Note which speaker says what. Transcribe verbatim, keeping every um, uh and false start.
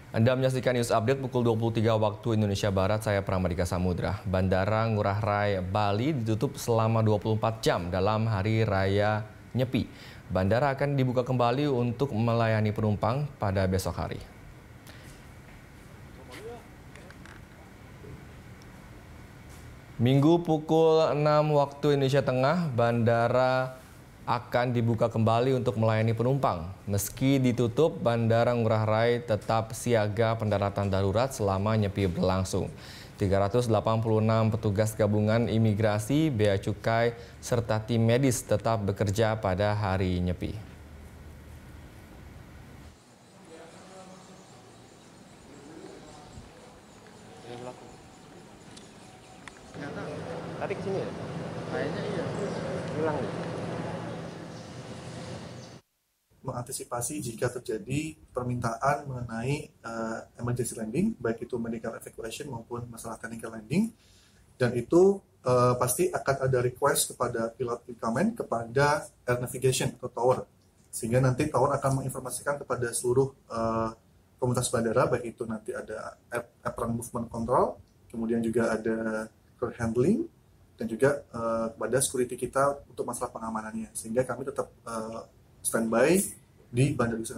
Speaker 1: Anda menyaksikan News Update pukul dua puluh tiga waktu Indonesia Barat, saya Pramadika Samudra. Bandara Ngurah Rai Bali ditutup selama dua puluh empat jam dalam Hari Raya Nyepi. Bandara akan dibuka kembali untuk melayani penumpang pada besok hari. Minggu pukul enam waktu Indonesia Tengah, bandara akan dibuka kembali untuk melayani penumpang. Meski ditutup, Bandara Ngurah Rai tetap siaga pendaratan darurat selama Nyepi berlangsung. tiga ratus delapan puluh enam petugas gabungan imigrasi, bea cukai, serta tim medis tetap bekerja pada hari Nyepi.
Speaker 2: Tadi kesini ya?
Speaker 3: Kayaknya iya.
Speaker 2: Hilang nih.
Speaker 4: Mengantisipasi jika terjadi permintaan mengenai uh, emergency landing, baik itu medical evacuation maupun masalah technical landing, dan itu uh, pasti akan ada request kepada pilot Wilkamen kepada air navigation atau tower, sehingga nanti tower akan menginformasikan kepada seluruh uh, komunitas bandara, baik itu nanti ada apron movement control, kemudian juga ada crew handling, dan juga uh, kepada security kita untuk masalah pengamanannya, sehingga kami tetap uh, standby di Bandara